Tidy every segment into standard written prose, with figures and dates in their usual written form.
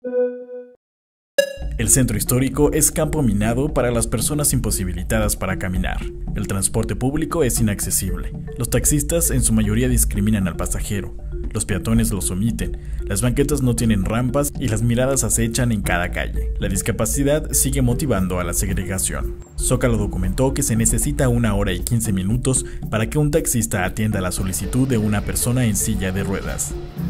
El centro histórico es campo minado para las personas imposibilitadas para caminar. El transporte público es inaccesible. Los taxistas en su mayoría discriminan al pasajero. Los peatones los omiten. Las banquetas no tienen rampas y las miradas acechan en cada calle. La discapacidad sigue motivando a la segregación. Zócalo documentó que se necesita 1 hora y 15 minutos para que un taxista atienda la solicitud de una persona en silla de ruedas.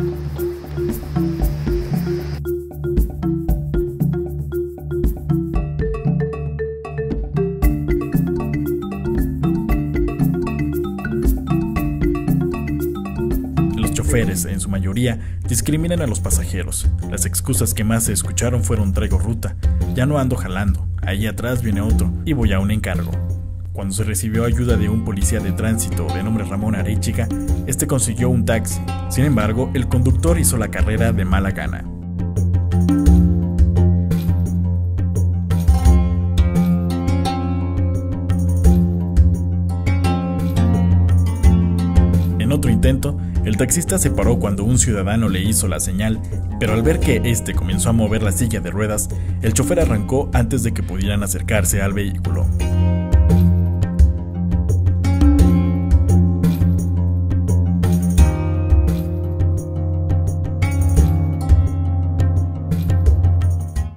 Los choferes, en su mayoría, discriminan a los pasajeros. Las excusas que más se escucharon fueron: traigo ruta, ya no ando jalando, ahí atrás viene otro y voy a un encargo. Cuando se recibió ayuda de un policía de tránsito de nombre Ramón Arechiga, este consiguió un taxi. Sin embargo, el conductor hizo la carrera de mala gana. En otro intento, el taxista se paró cuando un ciudadano le hizo la señal, pero al ver que este comenzó a mover la silla de ruedas, el chofer arrancó antes de que pudieran acercarse al vehículo.